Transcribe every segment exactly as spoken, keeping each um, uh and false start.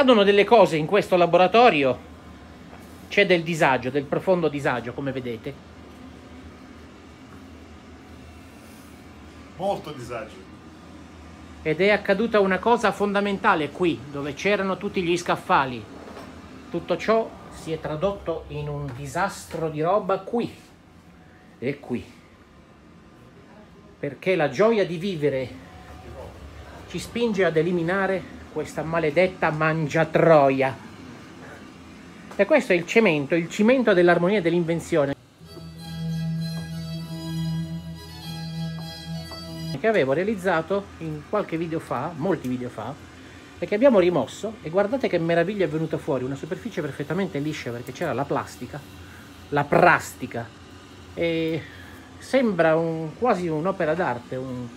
accadono delle cose in questo laboratorio, c'è del disagio, del profondo disagio, come vedete. Molto disagio. Ed è accaduta una cosa fondamentale qui, dove c'erano tutti gli scaffali. Tutto ciò si è tradotto in un disastro di roba qui e qui. Perché la gioia di vivere ci spinge ad eliminare questa maledetta mangiatroia. E questo è il cemento, il cimento dell'armonia e dell'invenzione che avevo realizzato in qualche video fa, molti video fa, e che abbiamo rimosso. E guardate che meraviglia è venuta fuori, una superficie perfettamente liscia, perché c'era la plastica, la plastica, e sembra un, quasi un'opera d'arte, un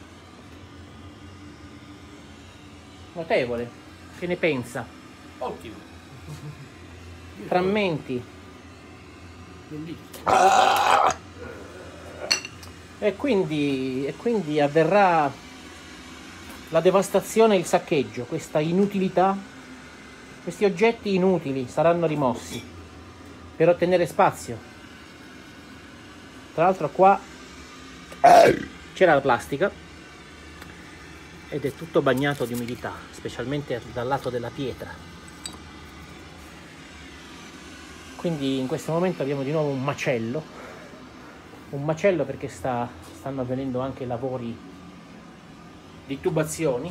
notevole. Che ne pensa? Ottimo. Frammenti. E quindi, e quindi avverrà la devastazione e il saccheggio. Questa inutilità, questi oggetti inutili saranno rimossi per ottenere spazio. Tra l'altro qua c'era la plastica ed è tutto bagnato di umidità, specialmente dal lato della pietra. Quindi in questo momento abbiamo di nuovo un macello, un macello perché sta, stanno avvenendo anche lavori di tubazioni.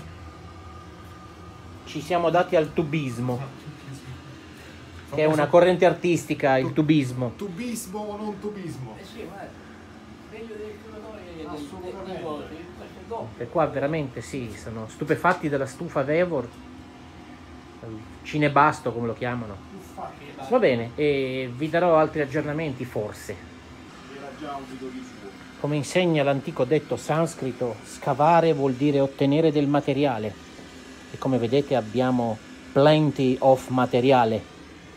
Ci siamo dati al tubismo, che è una corrente artistica, il tubismo. Tubismo o non tubismo? Eh sì, ma meglio del curatore assolutamente. E qua veramente sì, sono stupefatti della stufa Vevor, il cinebasto come lo chiamano. Va bene, e vi darò altri aggiornamenti forse. Era già un video di suo. Come insegna l'antico detto sanscrito, scavare vuol dire ottenere del materiale. E come vedete abbiamo plenty of materiale.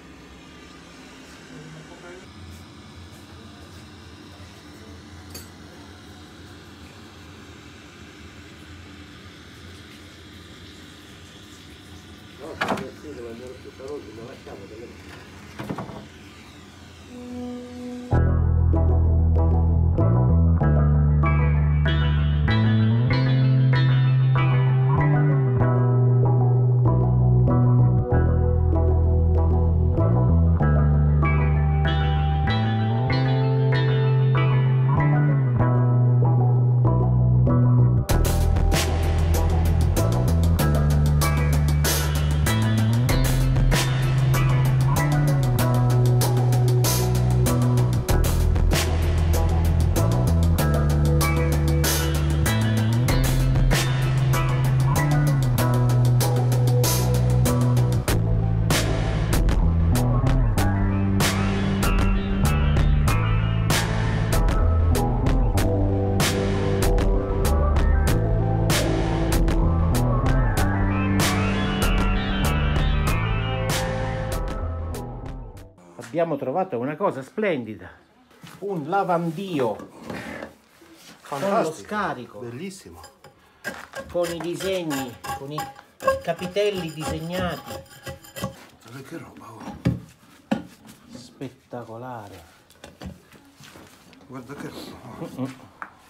Abbiamo trovato una cosa splendida, un lavandio con lo scarico, Bellissimo. con i disegni, con i capitelli disegnati. Guarda che roba, oh. Spettacolare. Guarda che roba. Oh.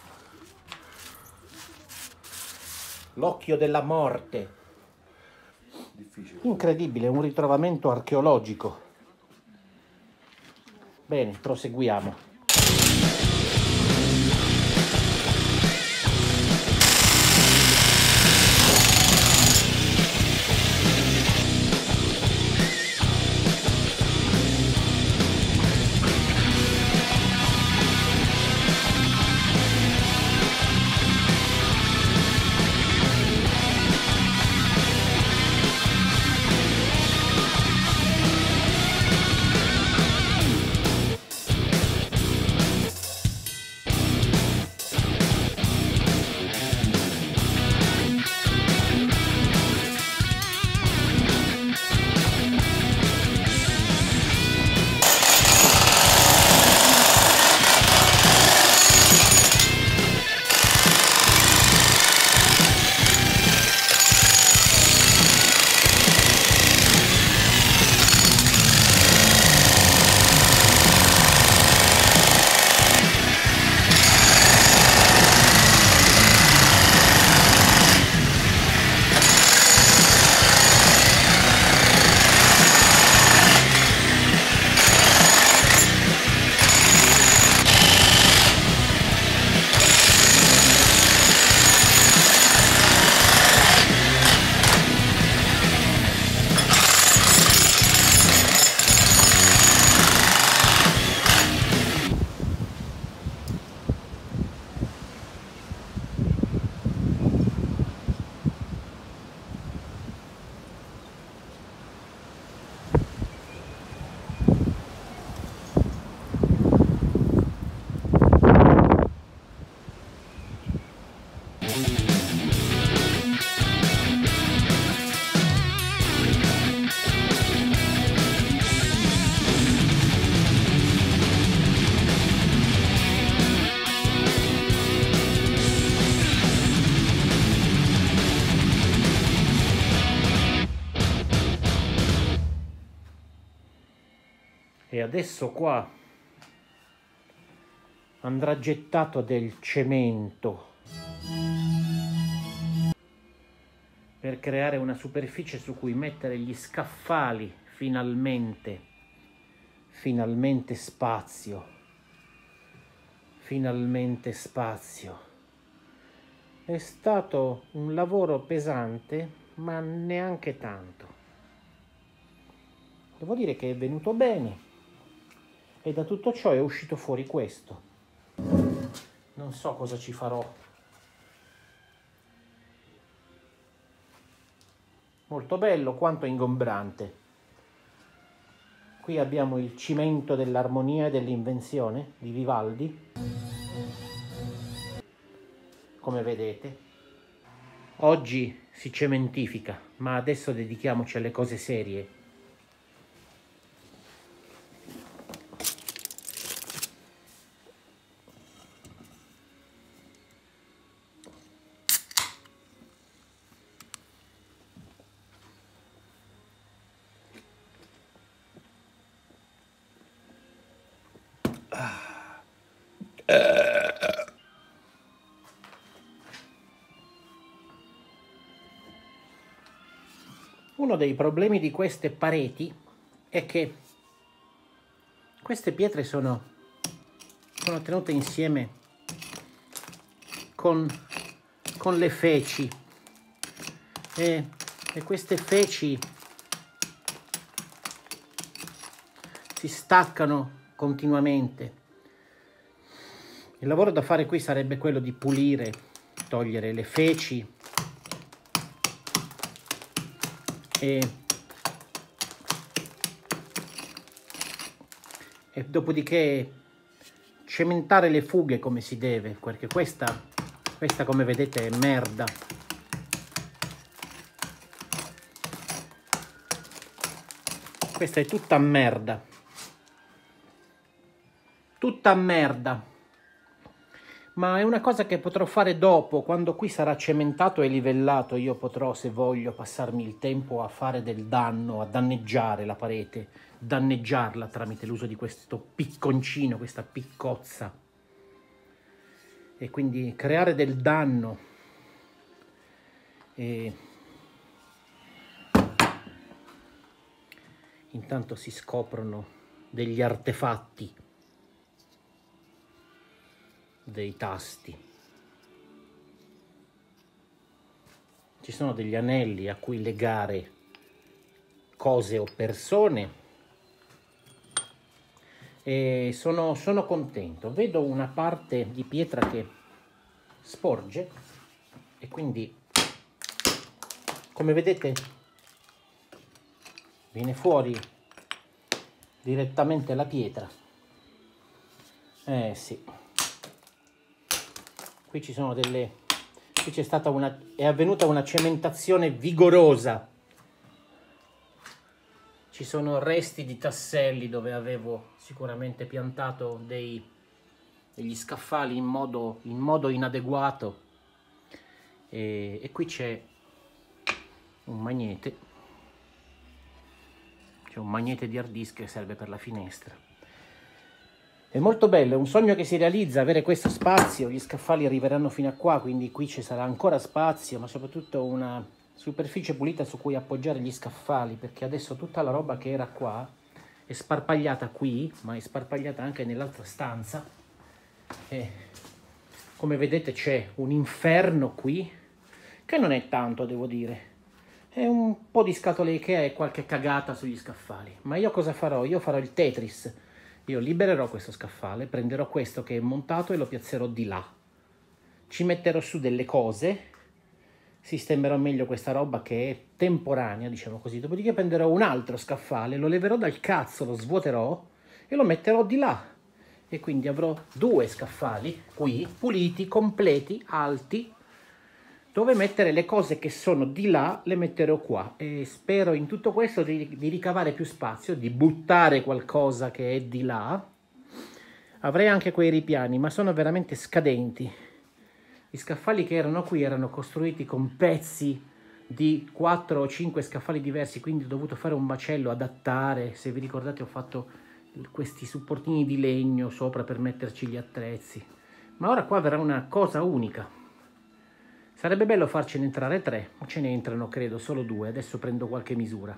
L'occhio della morte. Difficile. Incredibile, un ritrovamento archeologico. Bene, proseguiamo. E adesso qua andrà gettato del cemento per creare una superficie su cui mettere gli scaffali. Finalmente, finalmente spazio, finalmente spazio. È stato un lavoro pesante, ma neanche tanto. Devo dire che è venuto bene e da tutto ciò è uscito fuori questo. Non so cosa ci farò. Molto bello quanto ingombrante. Qui abbiamo il cimento dell'armonia e dell'invenzione di Vivaldi, come vedete. Oggi si cementifica, ma adesso dedichiamoci alle cose serie. Uno dei problemi di queste pareti è che queste pietre sono, sono tenute insieme con, con le feci e, e queste feci si staccano continuamente. Il lavoro da fare qui sarebbe quello di pulire, togliere le feci e, e dopodiché cementare le fughe come si deve, perché questa, questa come vedete è merda. Questa è tutta merda. Tutta merda. Ma è una cosa che potrò fare dopo, quando qui sarà cementato e livellato. Io potrò, se voglio, passarmi il tempo a fare del danno, a danneggiare la parete, danneggiarla tramite l'uso di questo picconcino, questa piccozza. E quindi creare del danno. E intanto si scoprono degli artefatti, dei tasti. Ci sono degli anelli a cui legare cose o persone e sono, sono contento. Vedo una parte di pietra che sporge e quindi, come vedete, viene fuori direttamente la pietra. Eh sì. Qui ci sono delle... Qui c'è stata una... è avvenuta una cementazione vigorosa. Ci sono resti di tasselli dove avevo sicuramente piantato dei, degli scaffali in modo, in modo inadeguato. E, e qui c'è un magnete. C'è un magnete di hard disk che serve per la finestra. È molto bello, è un sogno che si realizza, avere questo spazio. Gli scaffali arriveranno fino a qua, quindi qui ci sarà ancora spazio, ma soprattutto una superficie pulita su cui appoggiare gli scaffali, perché adesso tutta la roba che era qua è sparpagliata qui, ma è sparpagliata anche nell'altra stanza. E come vedete c'è un inferno qui, che non è tanto, devo dire. È un po' di scatole Ikea e qualche cagata sugli scaffali. Ma io cosa farò? Io farò il Tetris. Io libererò questo scaffale, prenderò questo che è montato e lo piazzerò di là. Ci metterò su delle cose, sistemerò meglio questa roba che è temporanea, diciamo così. Dopodiché prenderò un altro scaffale, lo leverò dal cazzo, lo svuoterò e lo metterò di là. E quindi avrò due scaffali qui, puliti, completi, alti, dove mettere le cose che sono di là, le metterò qua. E spero in tutto questo di, di ricavare più spazio, di buttare qualcosa che è di là. Avrei anche quei ripiani, ma sono veramente scadenti. Gli scaffali che erano qui erano costruiti con pezzi di quattro o cinque scaffali diversi, quindi ho dovuto fare un macello, adattare. Se vi ricordate ho fatto questi supportini di legno sopra per metterci gli attrezzi. Ma ora qua verrà una cosa unica. Sarebbe bello farcene entrare tre, ma ce ne entrano credo solo due. Adesso prendo qualche misura.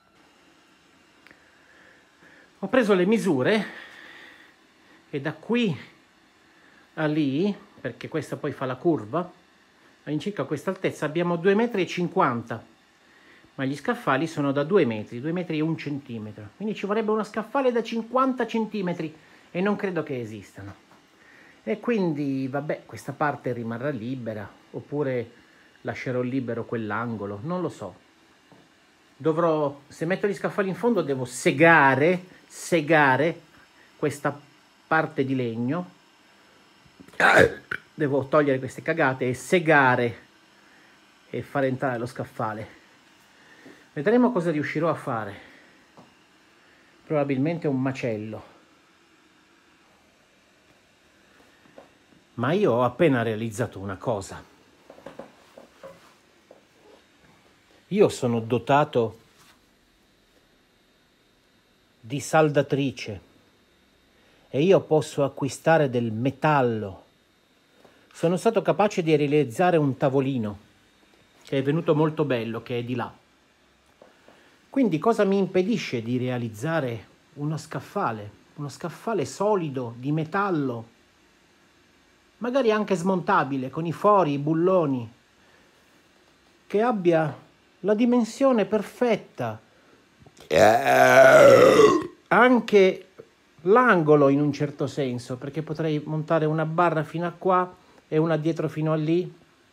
Ho preso le misure e da qui a lì, perché questa poi fa la curva, all'incirca a questa altezza abbiamo due metri e cinquanta, ma gli scaffali sono da due metri, due metri e un centimetro. Quindi ci vorrebbe uno scaffale da cinquanta centimetri e non credo che esistano. E quindi, vabbè, questa parte rimarrà libera, oppure lascerò libero quell'angolo, non lo so. Dovrò, se metto gli scaffali in fondo, devo segare, segare questa parte di legno. Devo togliere queste cagate e segare e fare entrare lo scaffale. Vedremo cosa riuscirò a fare. Probabilmente un macello. Ma io ho appena realizzato una cosa. Io sono dotato di saldatrice e io posso acquistare del metallo. Sono stato capace di realizzare un tavolino che è venuto molto bello, che è di là. Quindi cosa mi impedisce di realizzare uno scaffale? Uno scaffale solido, di metallo, magari anche smontabile, con i fori, i bulloni, che abbia la dimensione perfetta, anche l'angolo in un certo senso, perché potrei montare una barra fino a qua e una dietro fino a lì,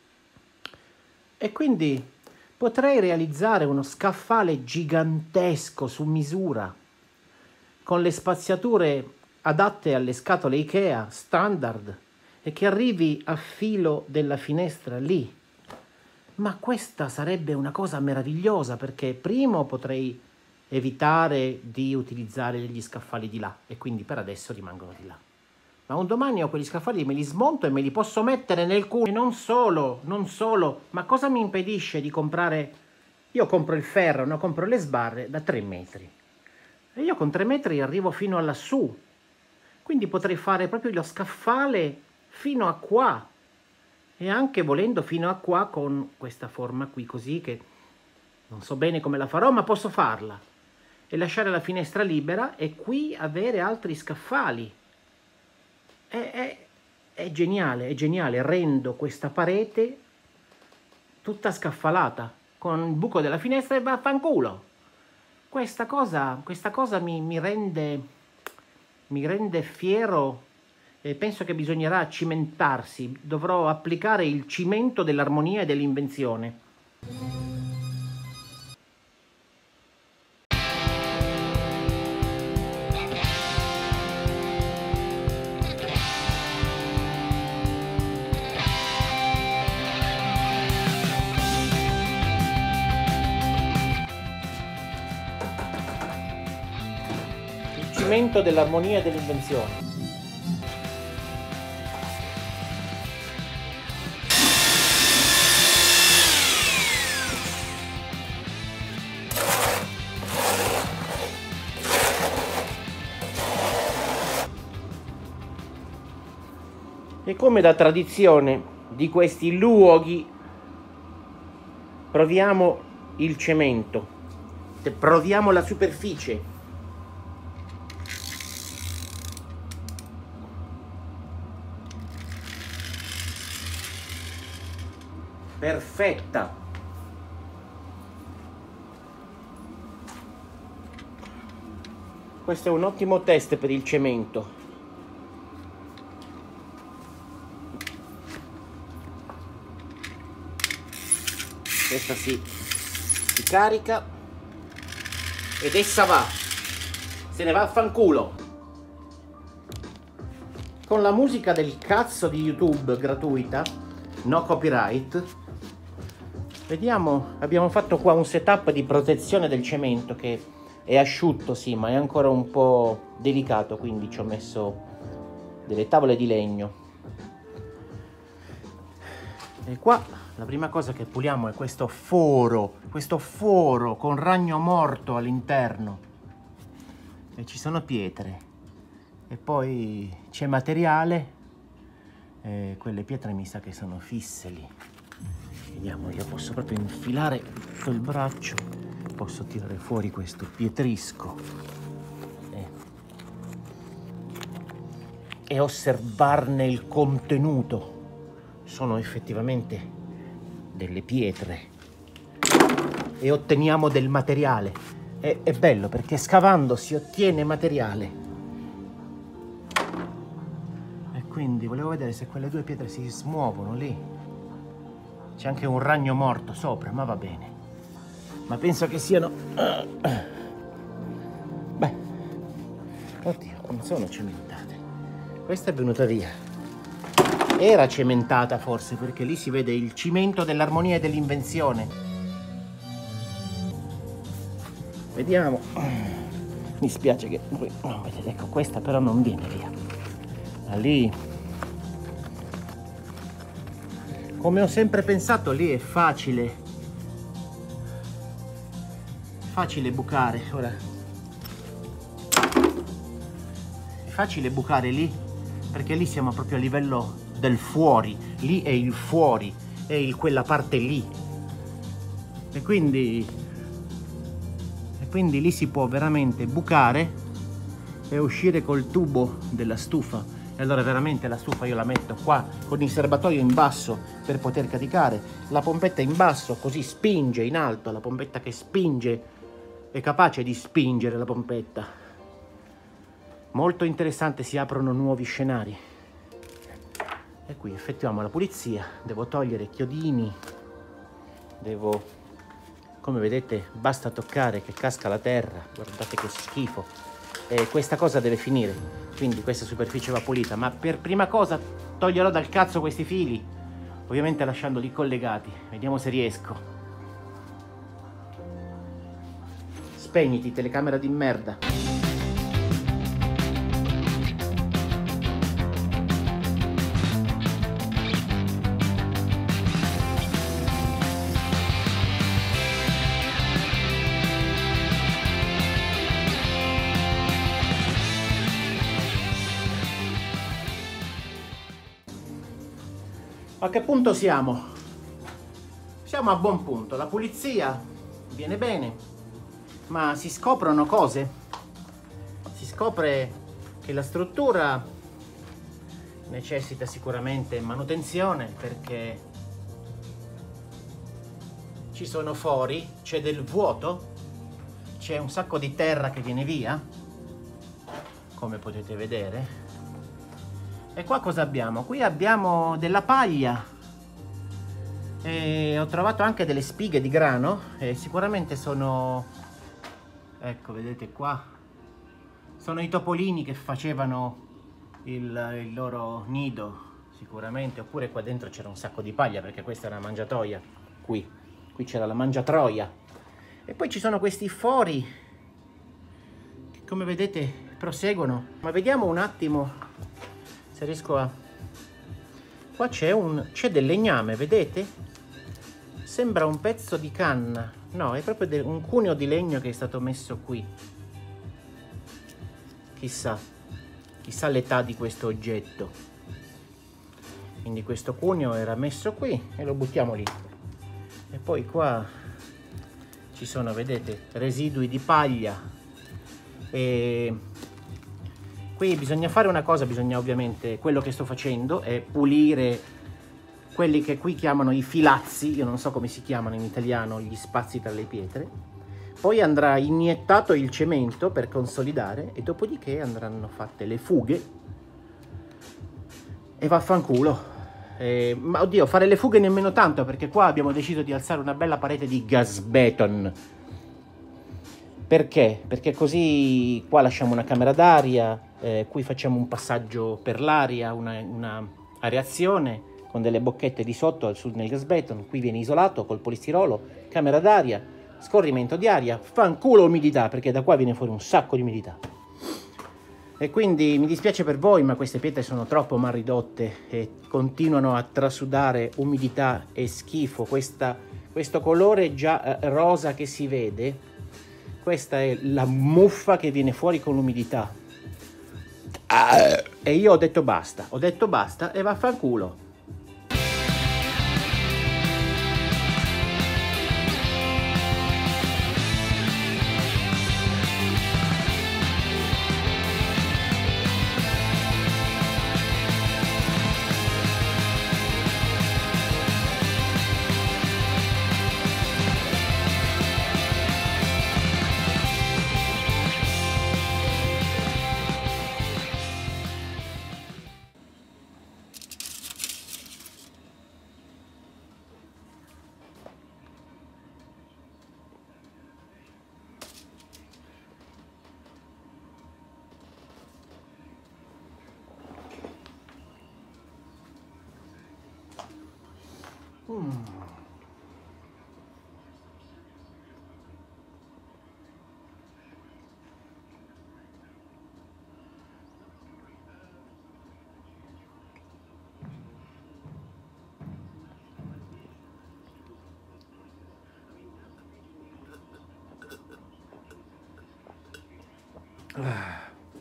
e quindi potrei realizzare uno scaffale gigantesco su misura, con le spaziature adatte alle scatole Ikea standard e che arrivi a filo della finestra lì. Ma questa sarebbe una cosa meravigliosa, perché primo potrei evitare di utilizzare gli scaffali di là e quindi per adesso rimangono di là. Ma un domani ho quegli scaffali, me li smonto e me li posso mettere nel culo. E non solo, non solo, ma cosa mi impedisce di comprare? Io compro il ferro, no? Compro le sbarre da tre metri. E io con tre metri arrivo fino a lassù. Quindi potrei fare proprio lo scaffale fino a qua. E anche volendo fino a qua con questa forma qui così, che non so bene come la farò, ma posso farla. E lasciare la finestra libera e qui avere altri scaffali. È, è, è geniale, è geniale. Rendo questa parete tutta scaffalata con il buco della finestra e vaffanculo. Questa cosa, questa cosa mi, mi rende mi rende fiero e penso che bisognerà cimentarsi. Dovrò applicare il cimento dell'armonia e dell'invenzione. Cimento dell'armonia e dell'invenzione. E come da tradizione di questi luoghi proviamo il cemento, proviamo la superficie. Perfetta. Questo è un ottimo test per il cemento. Questa si, si carica ed essa va. Se ne va a fanculo. Con la musica del cazzo di YouTube gratuita, no copyright. Vediamo, abbiamo fatto qua un setup di protezione del cemento che è asciutto, sì, ma è ancora un po' delicato, quindi ci ho messo delle tavole di legno. E qua la prima cosa che puliamo è questo foro, questo foro con ragno morto all'interno. e ci sono pietre e poi c'è materiale e quelle pietre mi sa che sono fisse lì. Vediamo, io posso proprio infilare col braccio, posso tirare fuori questo pietrisco e, e osservarne il contenuto. Sono effettivamente delle pietre e otteniamo del materiale. È, è bello perché scavando si ottiene materiale. E quindi volevo vedere se quelle due pietre si smuovono lì. C'è anche un ragno morto sopra, ma va bene. Ma penso che siano... Beh, oddio, non sono cementate. Questa è venuta via. Era cementata forse, perché lì si vede il cimento dell'armonia e dell'invenzione. Vediamo. Mi spiace che... No, vedete, ecco, questa però non viene via. Da lì... Come ho sempre pensato, lì è facile. Facile bucare. Ora. È facile bucare lì, perché lì siamo proprio a livello del fuori. Lì è il fuori, è il, quella parte lì. E quindi... E quindi lì si può veramente bucare e uscire col tubo della stufa. E allora veramente la stufa io la metto qua con il serbatoio in basso per poter caricare, la pompetta in basso così spinge in alto, la pompetta che spinge è capace di spingere la pompetta. Molto interessante, si aprono nuovi scenari. E qui effettuiamo la pulizia, devo togliere chiodini, devo, come vedete, basta toccare che casca la terra, guardate che schifo. E questa cosa deve finire. Quindi questa superficie va pulita, ma per prima cosa toglierò dal cazzo questi fili, ovviamente lasciandoli collegati. Vediamo se riesco. Spegniti, telecamera di merda. A che punto siamo? Siamo a buon punto, la pulizia viene bene, ma si scoprono cose. Si scopre che la struttura necessita sicuramente manutenzione, perché ci sono fori, c'è del vuoto, c'è un sacco di terra che viene via, come potete vedere. E qua cosa abbiamo? Qui abbiamo della paglia e ho trovato anche delle spighe di grano e sicuramente sono, ecco, vedete qua, sono i topolini che facevano il, il loro nido sicuramente, oppure qua dentro c'era un sacco di paglia, perché questa è una mangiatoia. Qui, qui c'era la mangiatroia. E poi ci sono questi fori che, come vedete, proseguono. Ma vediamo un attimo se riesco a... Qua c'è un... c'è del legname, vedete? Sembra un pezzo di canna. No, è proprio un cuneo di legno che è stato messo qui. Chissà. Chissà l'età di questo oggetto. Quindi questo cuneo era messo qui e lo buttiamo lì. E poi qua ci sono, vedete, residui di paglia. E... qui bisogna fare una cosa, bisogna ovviamente, quello che sto facendo è pulire quelli che qui chiamano i filazzi, io non so come si chiamano in italiano, gli spazi tra le pietre. Poi andrà iniettato il cemento per consolidare e dopodiché andranno fatte le fughe e vaffanculo. Eh, ma oddio, fare le fughe nemmeno tanto, perché qua abbiamo deciso di alzare una bella parete di gasbeton. Perché? Perché così qua lasciamo una camera d'aria, eh, qui facciamo un passaggio per l'aria, una, una areazione con delle bocchette di sotto al sud nel gasbeton, qui viene isolato col polistirolo, camera d'aria, scorrimento di aria, fanculo umidità, perché da qua viene fuori un sacco di umidità. E quindi mi dispiace per voi, ma queste pietre sono troppo mal ridotte e continuano a trasudare umidità e schifo. Questa, questo colore già eh, rosa che si vede Questa è la muffa che viene fuori con l'umidità. E io ho detto basta, ho detto basta e vaffanculo. Mm. Ah.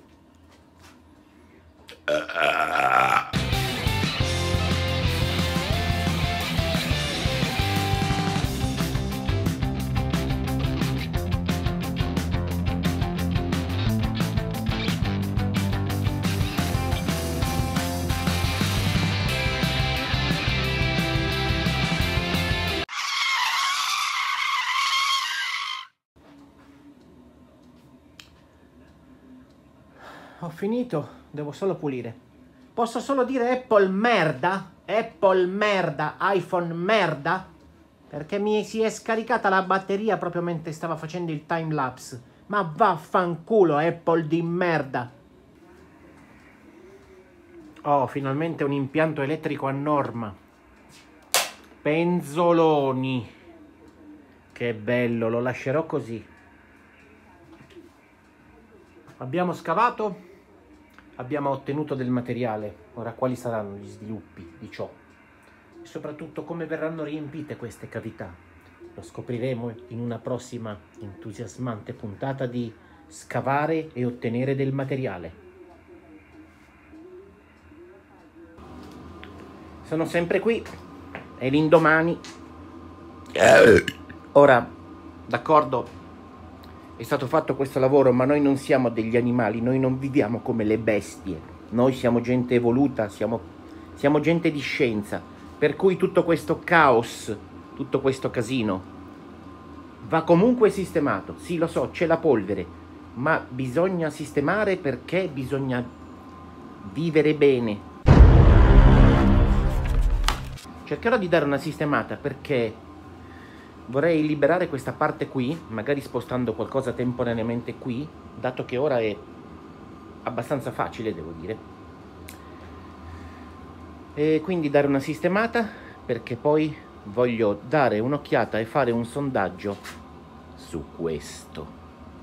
Ho finito, devo solo pulire. Posso solo dire Apple merda? Apple merda, iPhone merda? Perché mi si è scaricata la batteria proprio mentre stava facendo il time lapse. Ma vaffanculo, Apple di merda. Oh, finalmente un impianto elettrico a norma. Penzoloni. Che bello, lo lascerò così. Abbiamo scavato, abbiamo ottenuto del materiale. Ora quali saranno gli sviluppi di ciò? E soprattutto come verranno riempite queste cavità? Lo scopriremo in una prossima entusiasmante puntata di Scavare e ottenere del materiale. Sono sempre qui, è l'indomani. Ora, d'accordo, è stato fatto questo lavoro, ma noi non siamo degli animali, noi non viviamo come le bestie. Noi siamo gente evoluta, siamo, siamo gente di scienza, per cui tutto questo caos, tutto questo casino va comunque sistemato. Sì, lo so, c'è la polvere, ma bisogna sistemare perché bisogna vivere bene. Cercherò di dare una sistemata perché vorrei liberare questa parte qui, magari spostando qualcosa temporaneamente qui, dato che ora è abbastanza facile, devo dire. E quindi dare una sistemata, perché poi voglio dare un'occhiata e fare un sondaggio su questo.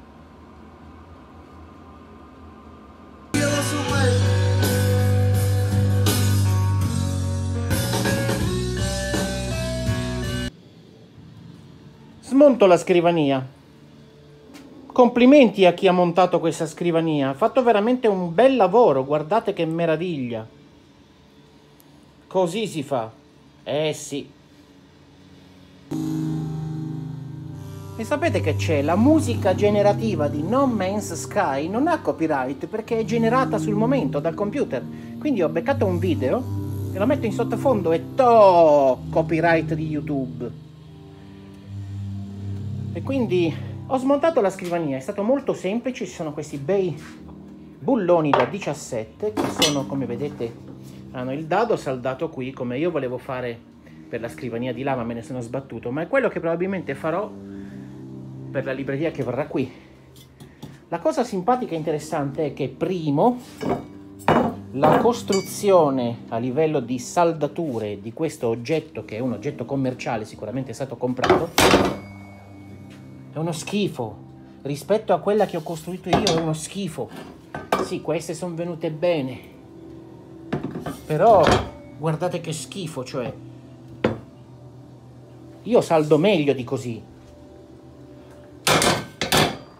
Smonto la scrivania. Complimenti a chi ha montato questa scrivania. Ha fatto veramente un bel lavoro. Guardate che meraviglia. Così si fa. Eh sì. E sapete che c'è? La musica generativa di No Man's Sky non ha copyright perché è generata sul momento dal computer. Quindi ho beccato un video e lo metto in sottofondo e to copyright di YouTube. E quindi ho smontato la scrivania, è stato molto semplice, ci sono questi bei bulloni da diciassette che sono, come vedete, hanno il dado saldato qui, come io volevo fare per la scrivania di là, ma me ne sono sbattuto, ma è quello che probabilmente farò per la libreria che verrà qui. La cosa simpatica e interessante è che, primo, la costruzione a livello di saldature di questo oggetto, che è un oggetto commerciale, sicuramente è stato comprato, è uno schifo. Rispetto a quella che ho costruito io è uno schifo. Sì, queste sono venute bene, però guardate che schifo, cioè io saldo meglio di così.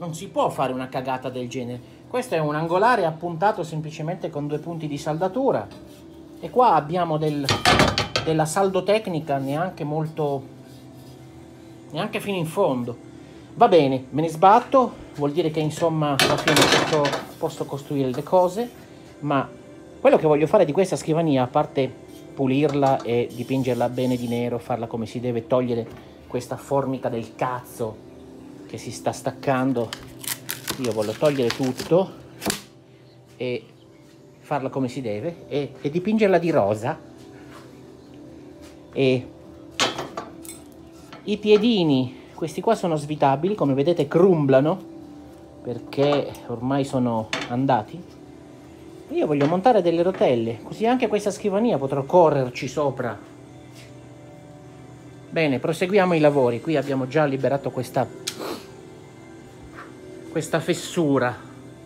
non si può fare una cagata del genere. Questo è un angolare appuntato semplicemente con due punti di saldatura, e qua abbiamo del, della saldotecnica neanche molto, neanche fino in fondo. Va bene, me ne sbatto, vuol dire che insomma alla fine posso, posso costruire le cose, ma quello che voglio fare di questa scrivania, a parte pulirla e dipingerla bene di nero, farla come si deve, togliere questa formica del cazzo che si sta staccando, io voglio togliere tutto e farla come si deve, e, e dipingerla di rosa, e i piedini, questi qua sono svitabili, come vedete crumblano perché ormai sono andati. Io voglio montare delle rotelle, così anche questa scrivania potrò correrci sopra. Bene, proseguiamo i lavori. Qui abbiamo già liberato questa questa fessura.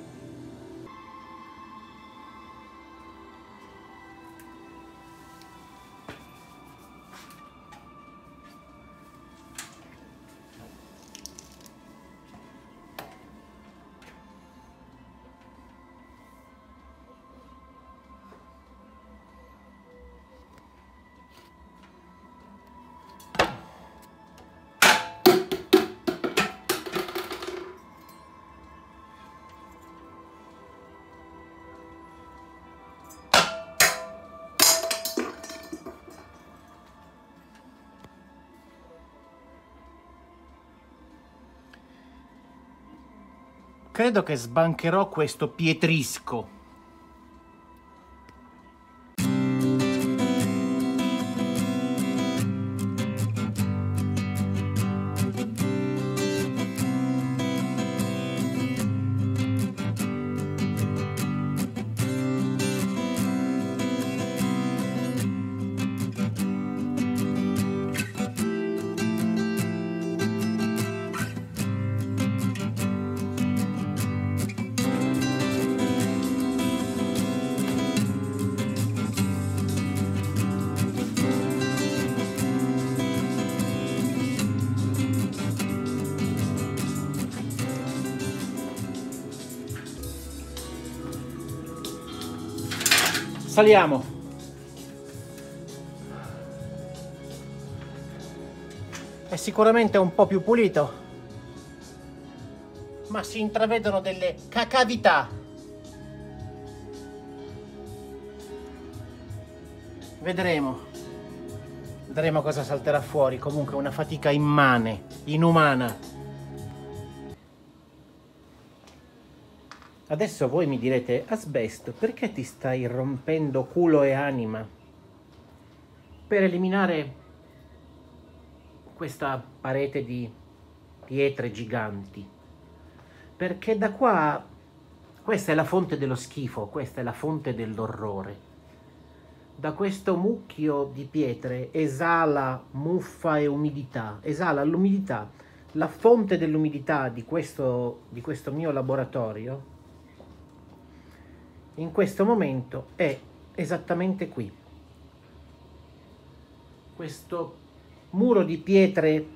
Credo che sbancherò questo pietrisco. Saliamo. È sicuramente un po' più pulito, ma si intravedono delle cacavità. Vedremo. Vedremo cosa salterà fuori. Comunque una fatica immane, inumana. Adesso voi mi direte: Asbesto, perché ti stai rompendo culo e anima per eliminare questa parete di pietre giganti? Perché da qua, questa è la fonte dello schifo, questa è la fonte dell'orrore. Da questo mucchio di pietre esala muffa e umidità, esala l'umidità. La fonte dell'umidità di questo, di questo mio laboratorio in questo momento è esattamente qui. Questo muro di pietre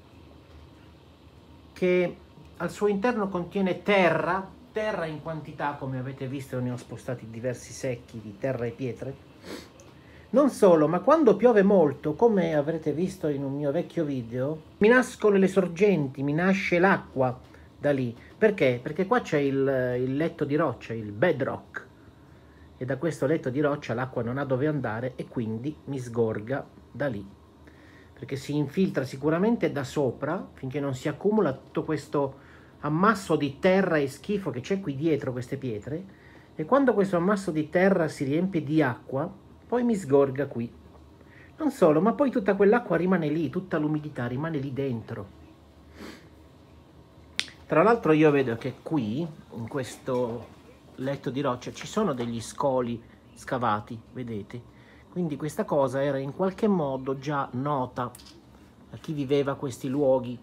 che al suo interno contiene terra, terra in quantità, come avete visto ne ho spostati diversi secchi di terra e pietre. Non solo, ma quando piove molto, come avrete visto in un mio vecchio video, mi nascono le sorgenti, mi nasce l'acqua da lì. Perché? Perché qua c'è il, il letto di roccia, il bedrock. E da questo letto di roccia l'acqua non ha dove andare e quindi mi sgorga da lì, perché si infiltra sicuramente da sopra finché non si accumula tutto questo ammasso di terra e schifo che c'è qui dietro queste pietre, e quando questo ammasso di terra si riempie di acqua poi mi sgorga qui. Non solo, ma poi tutta quell'acqua rimane lì, tutta l'umidità rimane lì dentro. Tra l'altro io vedo che qui in questo letto di roccia ci sono degli scoli scavati, vedete? Quindi questa cosa era in qualche modo già nota a chi viveva questi luoghi.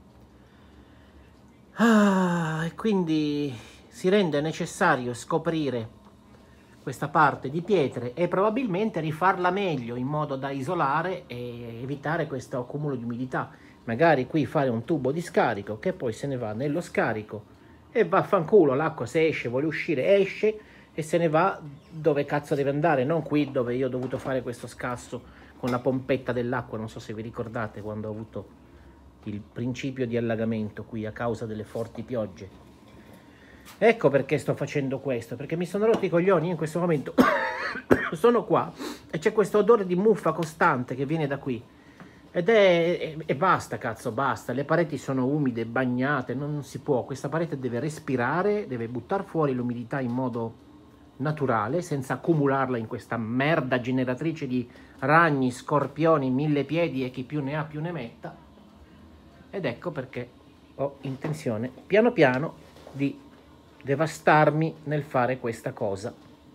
Ah, e quindi si rende necessario scoprire questa parte di pietre e probabilmente rifarla meglio in modo da isolare e evitare questo accumulo di umidità. magari qui fare un tubo di scarico che poi se ne va nello scarico e vaffanculo, l'acqua se esce, vuole uscire, esce e se ne va dove cazzo deve andare, non qui dove io ho dovuto fare questo scasso con la pompetta dell'acqua. Non so se vi ricordate quando ho avuto il principio di allagamento qui a causa delle forti piogge. Ecco perché sto facendo questo, perché mi sono rotti i coglioni. Io in questo momento sono qua e c'è questo odore di muffa costante che viene da qui ed è e basta, cazzo, basta. Le pareti sono umide, bagnate, non si può. Questa parete deve respirare, deve buttare fuori l'umidità in modo naturale senza accumularla in questa merda generatrice di ragni, scorpioni, mille piedi e chi più ne ha più ne metta. Ed ecco perché ho intenzione piano piano di devastarmi nel fare questa cosa.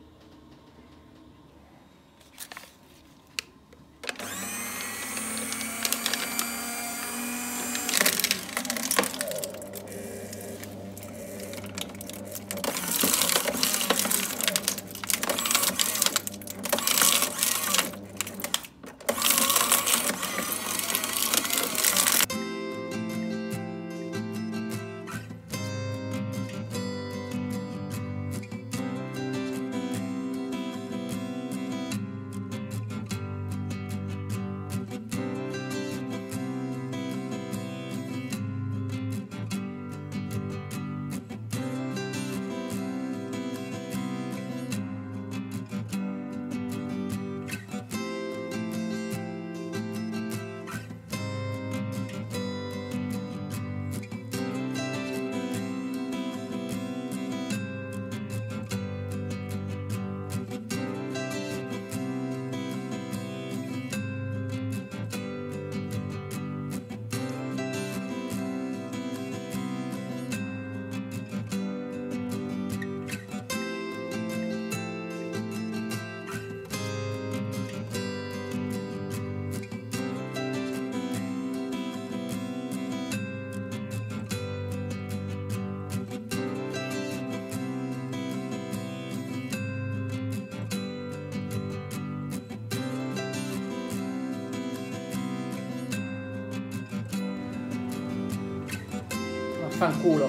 Fanculo.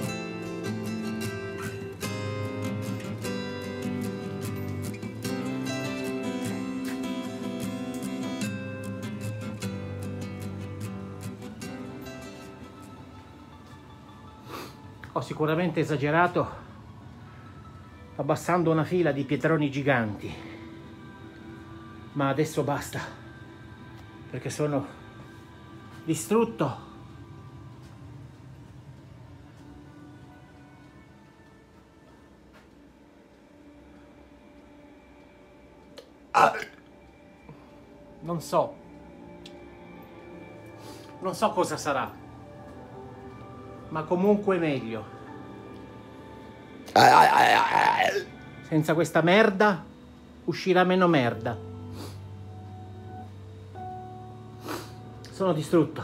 Ho sicuramente esagerato abbassando una fila di pietroni giganti, ma adesso basta, perché sono distrutto. Non so, non so cosa sarà, ma comunque meglio. Senza questa merda uscirà meno merda. Sono distrutto.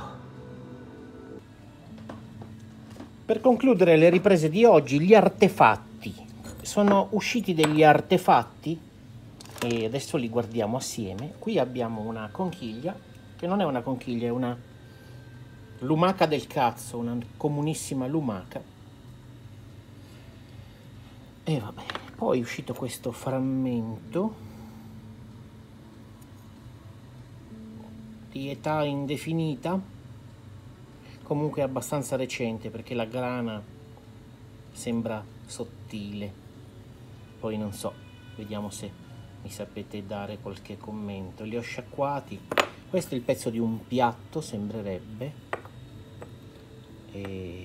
Per concludere le riprese di oggi, gli artefatti. Sono usciti degli artefatti e adesso li guardiamo assieme. Qui abbiamo una conchiglia, che non è una conchiglia, è una lumaca del cazzo, una comunissima lumaca. E vabbè, poi è uscito questo frammento di età indefinita, comunque abbastanza recente perché la grana sembra sottile. Poi non so, vediamo se mi sapete dare qualche commento. Li ho sciacquati. Questo è il pezzo di un piatto, sembrerebbe, e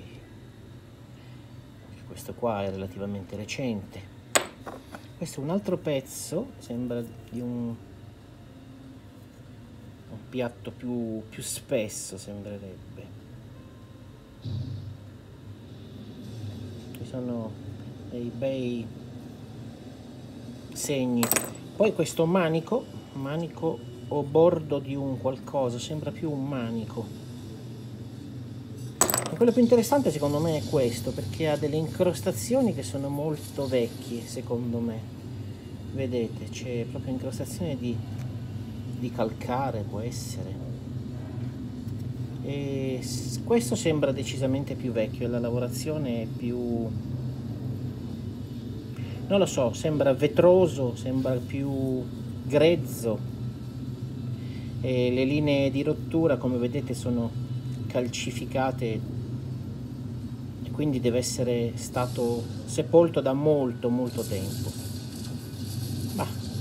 questo qua è relativamente recente. Questo è un altro pezzo, sembra di un, un piatto più, più spesso, sembrerebbe. Ci sono dei bei segni. Poi questo manico, manico o bordo di un qualcosa, sembra più un manico. E quello più interessante secondo me è questo, perché ha delle incrostazioni che sono molto vecchie, secondo me. Vedete, c'è proprio incrostazione di, di calcare, può essere. E questo sembra decisamente più vecchio, la lavorazione è più, non lo so, sembra vetroso, sembra più grezzo, e le linee di rottura, come vedete, sono calcificate, e quindi deve essere stato sepolto da molto molto tempo. Ma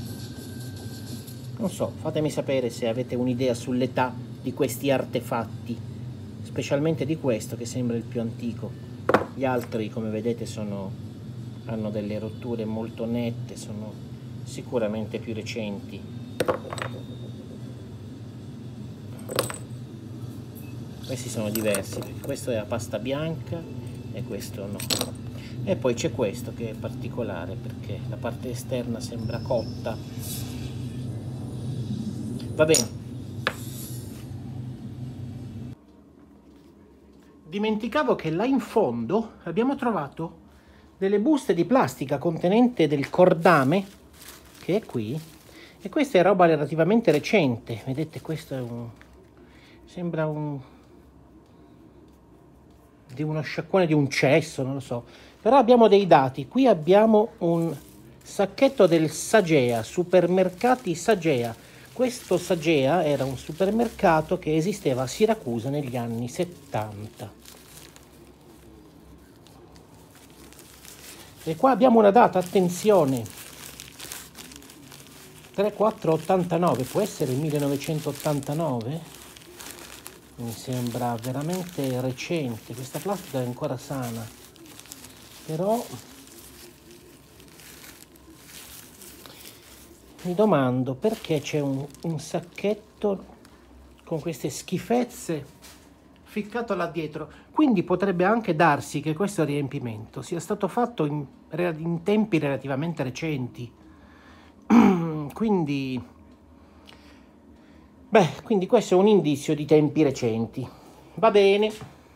non so, fatemi sapere se avete un'idea sull'età di questi artefatti, specialmente di questo che sembra il più antico. Gli altri, come vedete, sono, hanno delle rotture molto nette, sono sicuramente più recenti. Questi sono diversi, perché questo è a pasta bianca e questo no. E poi c'è questo che è particolare, perché la parte esterna sembra cotta. Va bene. Dimenticavo che là in fondo abbiamo trovato delle buste di plastica contenente del cordame, che è qui, e questa è roba relativamente recente. Vedete, questo è un, sembra un, di uno sciacquone di un cesso, non lo so, però abbiamo dei dati. Qui abbiamo un sacchetto del Sagea, supermercati Sagea. Questo Sagea era un supermercato che esisteva a Siracusa negli anni settanta. E qua abbiamo una data, attenzione, tre quattro ottantanove, può essere il millenovecentottantanove? Mi sembra veramente recente, questa plastica è ancora sana, però mi domando perché c'è un, un sacchetto con queste schifezze ficcato là dietro. Quindi potrebbe anche darsi che questo riempimento sia stato fatto in, in tempi relativamente recenti. Quindi, beh, quindi questo è un indizio di tempi recenti. Va bene.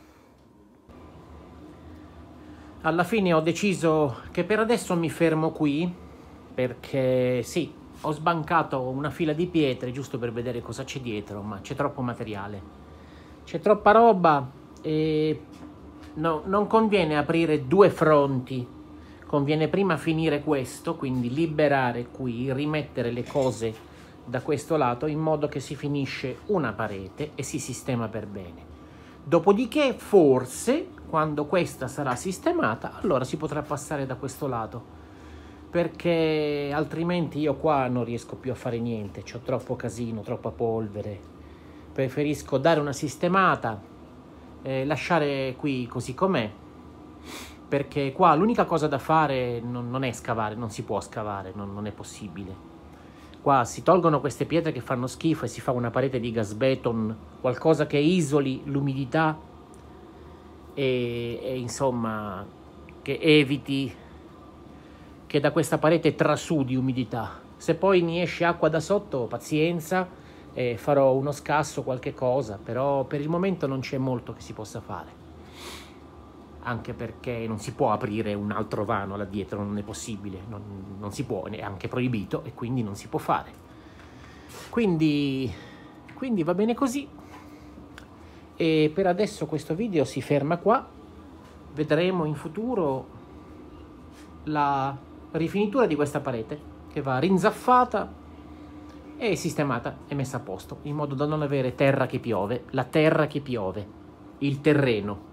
Alla fine ho deciso che per adesso mi fermo qui, perché sì, ho sbancato una fila di pietre giusto per vedere cosa c'è dietro, ma c'è troppo materiale. C'è troppa roba e no, non conviene aprire due fronti, conviene prima finire questo, quindi liberare qui, rimettere le cose da questo lato in modo che si finisce una parete e si sistema per bene. Dopodiché forse quando questa sarà sistemata allora si potrà passare da questo lato, perché altrimenti io qua non riesco più a fare niente, c'ho troppo casino, troppa polvere. Preferisco dare una sistemata, eh, lasciare qui così com'è, perché qua l'unica cosa da fare non, non è scavare, non si può scavare, non, non è possibile. Qua si tolgono queste pietre che fanno schifo e si fa una parete di gasbeton, qualcosa che isoli l'umidità e, e insomma che eviti che da questa parete trasudi umidità. Se poi mi esce acqua da sotto, pazienza, e farò uno scasso, qualche cosa, però per il momento non c'è molto che si possa fare, anche perché non si può aprire un altro vano là dietro, non è possibile, non, non si può, è anche proibito e quindi non si può fare. Quindi, quindi va bene così, e per adesso questo video si ferma qua. Vedremo in futuro la rifinitura di questa parete, che va rinzaffata e sistemata e messa a posto, in modo da non avere terra che piove, la terra che piove, il terreno.